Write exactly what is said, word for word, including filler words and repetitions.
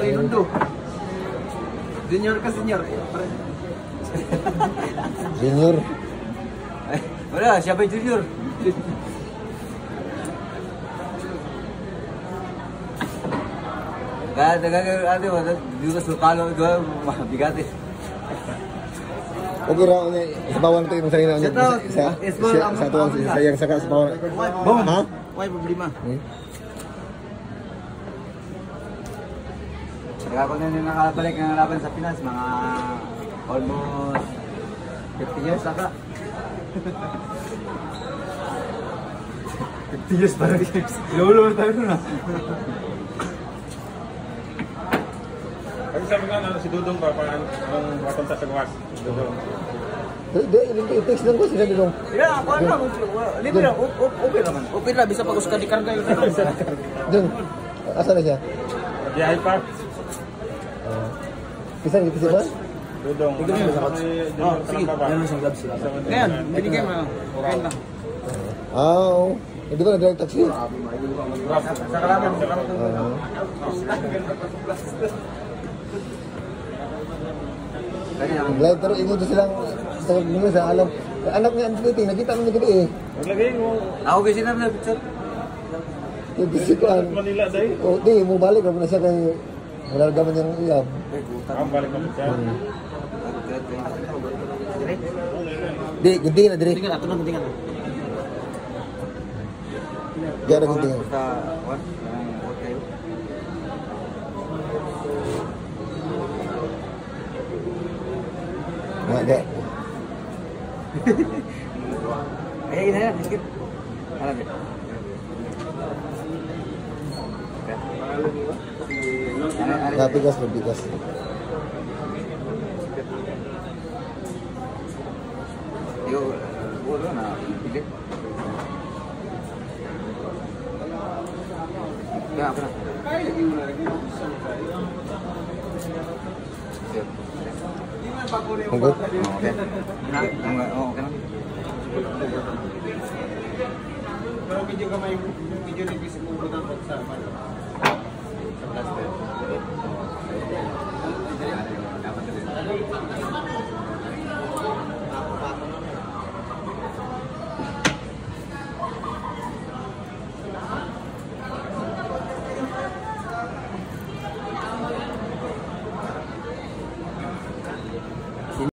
inundo. Junior ke senior. Junior. Eh, udah siapa yang junior? Gak ada, gak ada, ada juga suka lo gue mah bigatin. Oke, raw nya sa bawang itu yung sarili niya. Sa satu ang sayang saka sa bawang. Bom. Ha? Why problema? Hmm? Kaya ako na yung nakabalik ng laban sa Pinas, mga almost fifty years saka. fifty years pa rin. Lolo tayo na. Kasi sabi nga na si Dudong pa parang nung mapunta sa gawas. Dudong. Di, text lang ko sila Dudong. Ya, ako na. Libre lang. Okay naman. Okay lang. Bisa pag-uskan di karga yun. Dudong, asa na siya? Biyahe pa. Pisang gitu sih, Bang? Dudong. Tignan mo sa coach. Oh, sige. Yan ang isang gloves sila. Ngayon, binigay mo. Ngayon lang. Ah, oh. Hindi ba nag-drive taxi? Sa kalaman. Sa kalaman. Nag-live pero imo to silang sa mga sa alam. Anak niya ang meeting, nakita mo gabi eh. Maglagay mo. Ako kasi na picture. Yung bisikuan. Manila dahil. Oh, di mo balik na siya kay wala gaman yung iyam. Ang balik mo siya. Di, gunting na dire. Guntingan, ato na guntingan. Di ada gunting. Nggak ada. Ayo ini ya, sedikit. Alam ya. Nggak bigas, bigas. Yo, boleh na, pilih. Ya, apa? Enggak. Oke. Nah, oh, oke. Pero video ka may video ni bisa pupunta sa sa